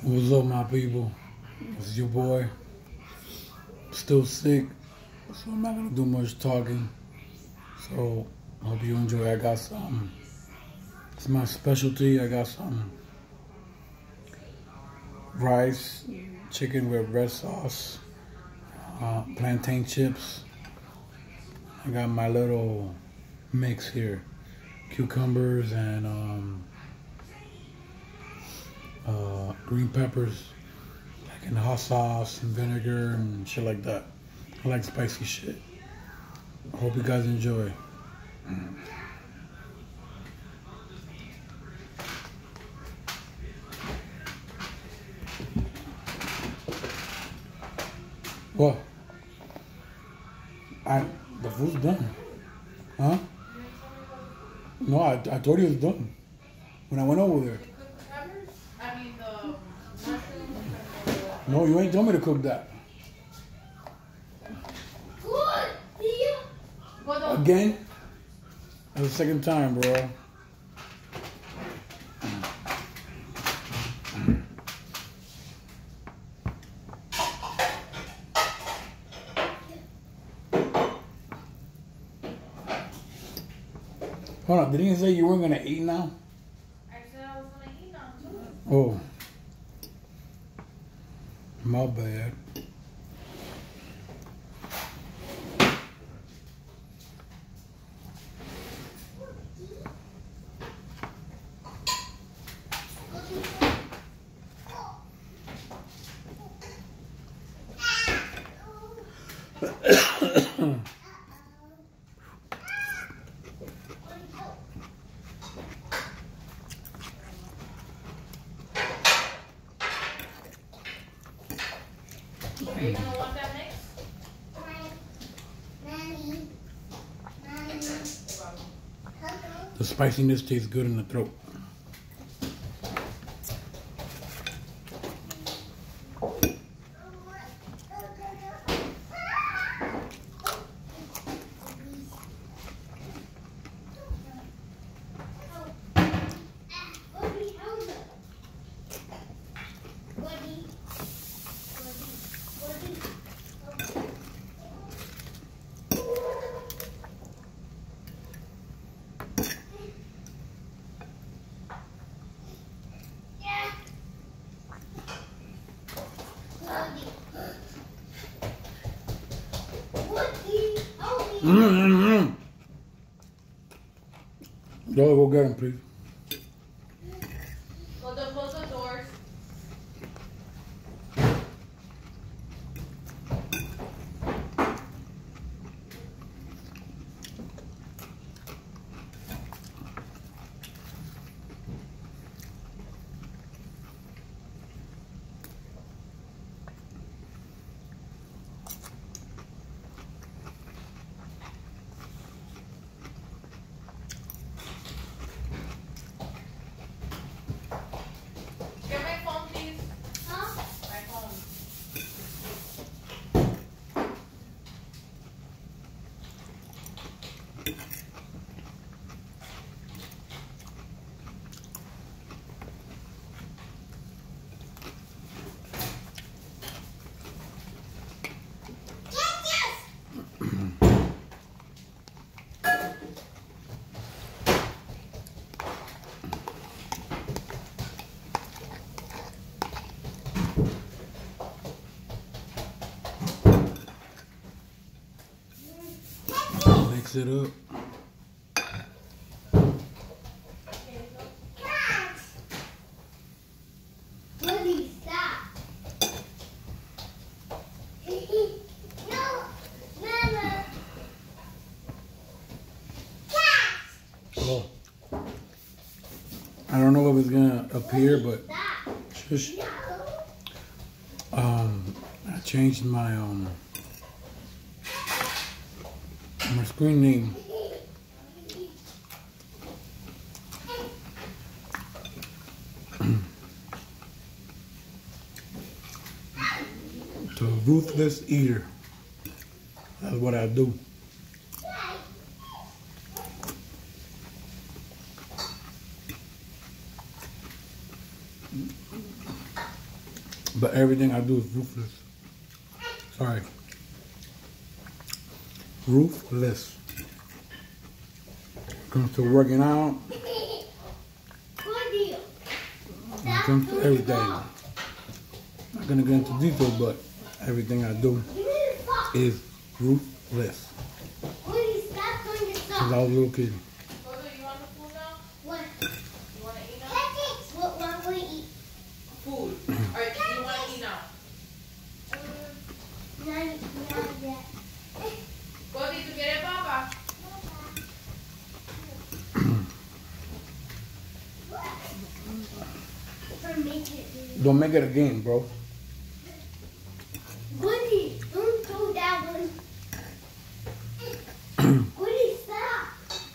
What's up, my people? This is your boy. Still sick, so I'm not gonna do much talking. So I hope you enjoy. I got some. It's my specialty. I got some rice, chicken with red sauce, plantain chips. I got my little mix here, cucumbers and green peppers, like in hot sauce and vinegar and shit like that. I like spicy shit. I hope you guys enjoy. What? The food's done. Huh? No, I told you it was done when I went over there. No, you ain't told me to cook that. Again? That's the second time, bro. Hold on, didn't you say you weren't gonna eat now? I said I was gonna eat now too. Oh. My bad. Are you gonna want that mix? The spiciness tastes good in the throat. Y'all go get him, please. Close the doors. Get my phone, please. Huh? My phone. Mix it up. Oh. I don't know if it's gonna appear, but shush. I changed my my screen name to Ruthless Eater. That's what I do. But everything I do is ruthless. Sorry. Ruthless. When it comes to working out. When it comes to everything. I'm not gonna get into detail, but everything I do is ruthless. Since I was a little kid. Brother, you want the food now? What? You want to eat now? What am I going to eat? Food. Alright, do you want to eat now? Not yet. Brother, ¿tú quieres papa? Don't make it a game, bro. Woody, don't throw that one. Woody, stop.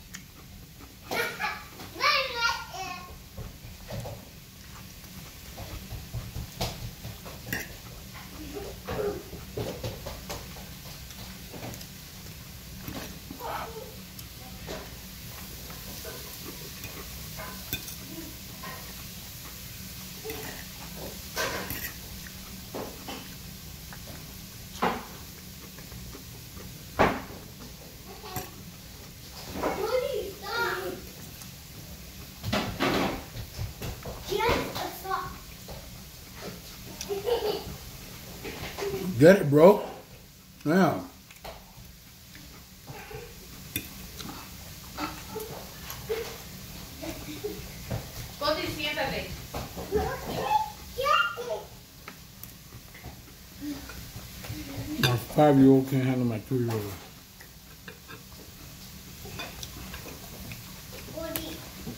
Woody, stop. Just a stop. Get it, bro? Yeah. Brother, siéntate. My 5-year-old can't handle my 2-year-old. Woody.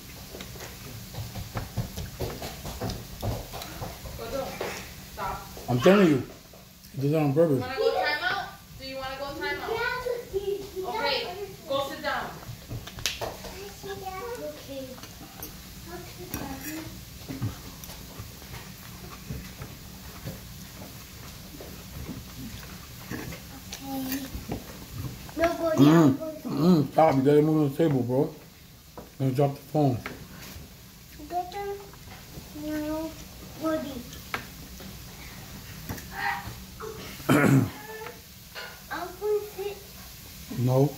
Brother, stop. I'm telling you, he does it on purpose. Want to go time out? Do you want to go time out? Okay, go sit down. Okay. Stop, you gotta move on the table, bro. You're gonna drop the phone. No, Woody. I'm going to sit. No.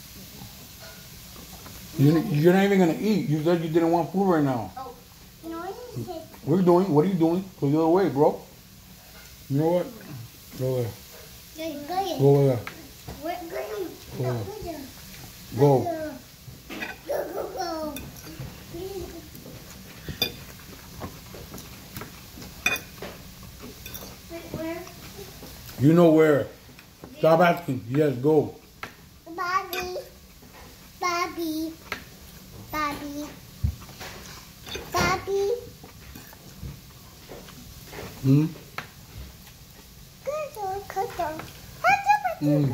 You're not even gonna eat. You said you didn't want food right now. Oh, no, I didn't sit. What are you doing? What are you doing? Go the other way, bro. You know what? Go there. Go over there. We're going. Go. Go. Wait, where? You know where. Stop asking. Yes, go. Bobby. Bobby. Bobby. Bobby. Hmm? Cuddle. Mm.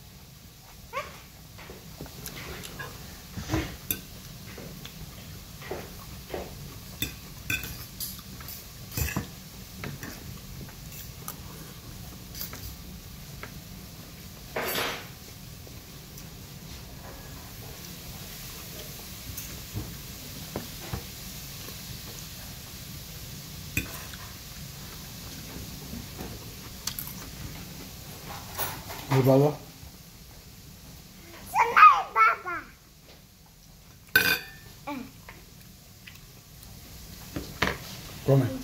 Hey, brother. Papa. Come here.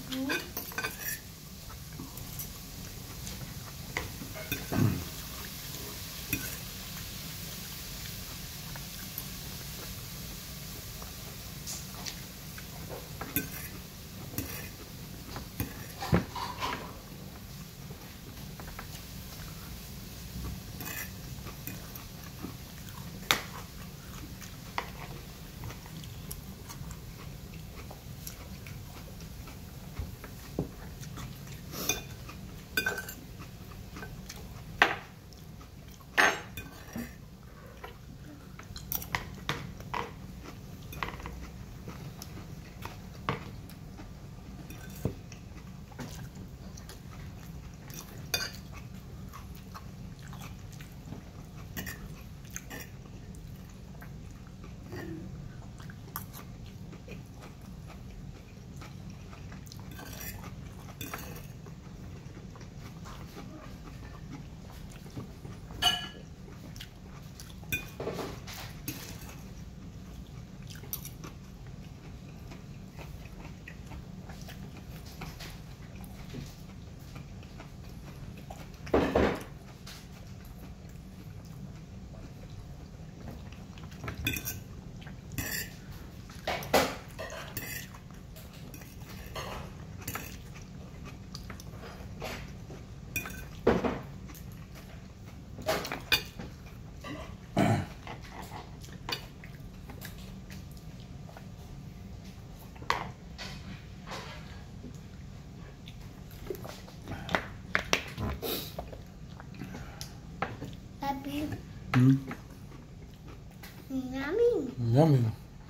Yummy. Yummy.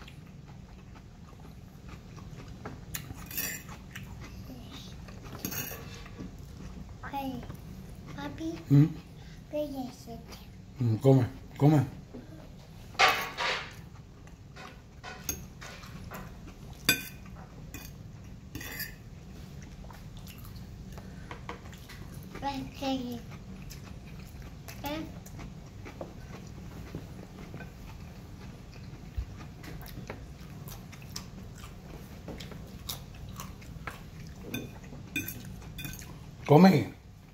Okay. Papi, where is it? Come, come. Okay. Okay. Come.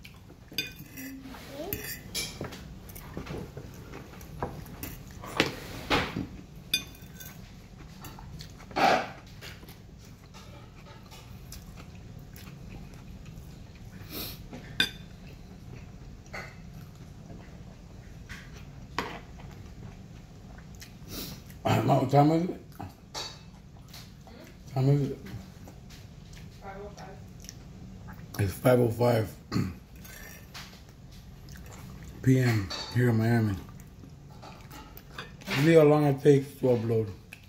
What time is it? Time is it? 5:05. It's 5:05 p.m. here in Miami. See how long it takes to upload.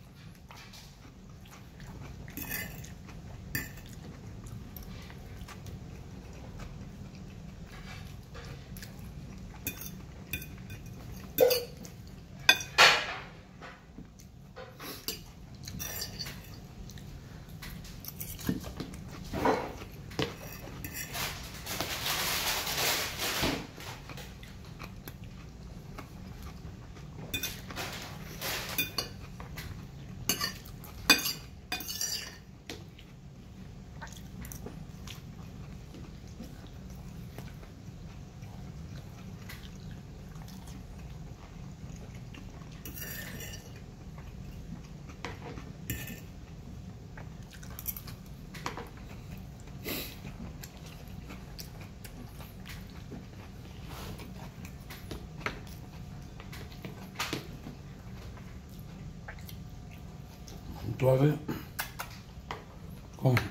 ¿Tú haces? ¿Cómo?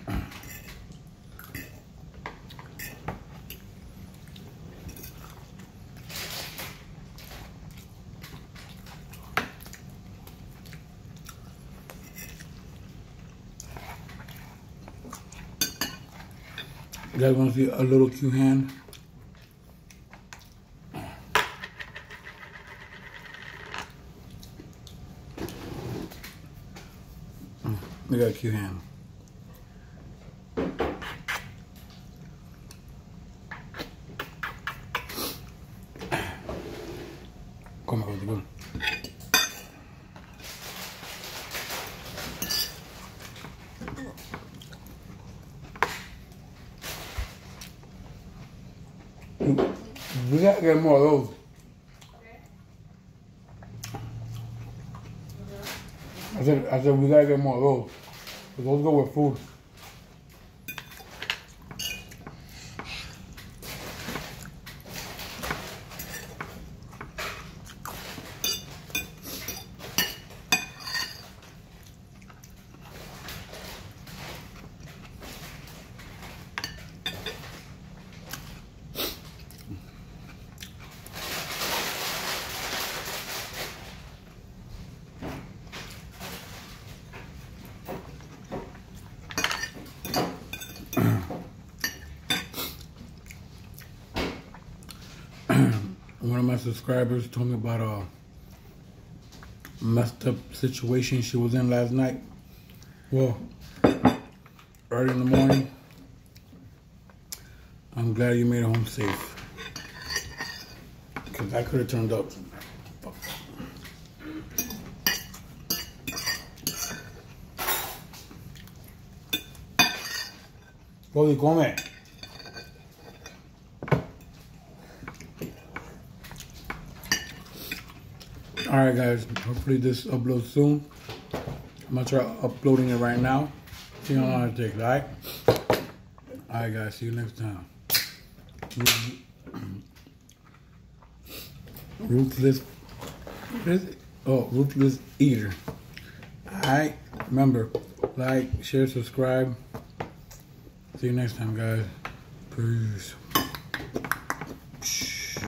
You guys want to see a little cute hand? Look at that cute hand. Come on, go. We gotta get more of those. I said we gotta get more of those. 'Cause those go with food. One of my subscribers told me about a messed up situation she was in last night. Well, early in the morning. I'm glad you made it home safe. Because I could have turned up. Cody, come. Alright guys, hopefully this uploads soon. I'm gonna try uploading it right now. See how long it takes, alright? Alright guys, see you next time. Ruthless, what is it? Oh, Ruthless Eater. Alright, remember, like, share, subscribe. See you next time guys. Peace.